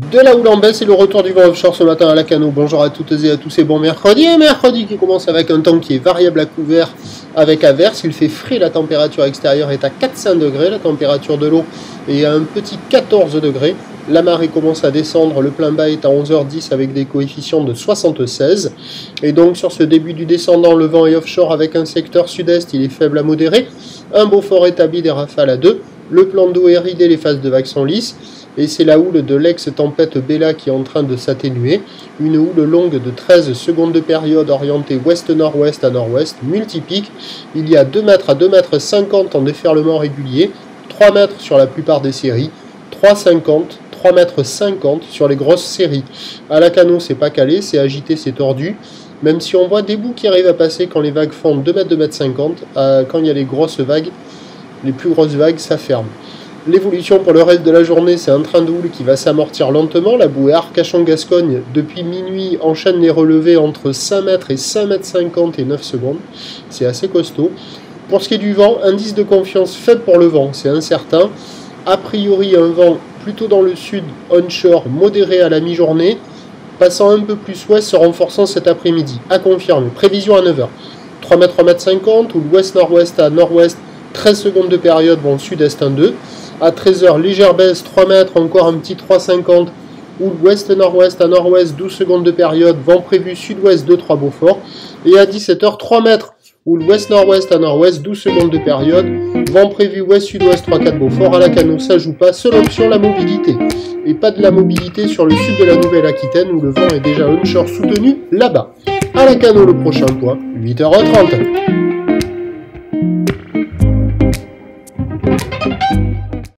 De la houle en baisse et le retour du vent offshore ce matin à Lacanau. Bonjour à toutes et à tous et bon mercredi. Un mercredi qui commence avec un temps qui est variable à couvert avec averse. Il fait frais, la température extérieure est à 400 degrés, la température de l'eau est à un petit 14 degrés. La marée commence à descendre, le plein bas est à 11h10 avec des coefficients de 76. Et donc sur ce début du descendant, le vent est offshore avec un secteur sud-est, il est faible à modéré. Un beau fort établi des rafales à 2. Le plan d'eau est ridé, les phases de vagues sont lisses. Et c'est la houle de l'ex-tempête Bella qui est en train de s'atténuer. Une houle longue de 13 secondes de période orientée ouest-nord-ouest à nord-ouest, multipique. Il y a 2 mètres à 2 mètres 50 en déferlement régulier, 3 mètres sur la plupart des séries, 3,50, 3 mètres 50 sur les grosses séries. À Lacanau, c'est pas calé, c'est agité, c'est tordu. Même si on voit des bouts qui arrivent à passer quand les vagues font 2 mètres, 2 mètres 50, quand il y a les grosses vagues, les plus grosses vagues, ça ferme. L'évolution pour le reste de la journée, c'est un train de houle qui va s'amortir lentement. La bouée Arcachon-Gascogne, depuis minuit, enchaîne les relevés entre 5 mètres et 5 mètres 50 et 9 secondes. C'est assez costaud. Pour ce qui est du vent, indice de confiance faible pour le vent, c'est incertain. A priori, un vent plutôt dans le sud, onshore, modéré à la mi-journée, passant un peu plus ouest, se renforçant cet après-midi. À confirmer. Prévision à 9h. 3 mètres, 3 mètres 50, ou l'ouest-nord-ouest à nord-ouest, 13 secondes de période, vent sud-est 1-2. À 13h, légère baisse, 3 mètres, encore un petit 3,50. Ou l'ouest-nord-ouest à nord-ouest, 12 secondes de période, vent prévu sud-ouest 2-3 Beaufort. Et à 17h, 3 mètres, ou l'ouest-nord-ouest à nord-ouest, 12 secondes de période, vent prévu ouest-sud-ouest 3-4 Beaufort. À Lacanau, ça joue pas, seule option la mobilité. Et pas de la mobilité sur le sud de la Nouvelle-Aquitaine où le vent est déjà onshore soutenu là-bas. À Lacanau, le prochain point, 8h30.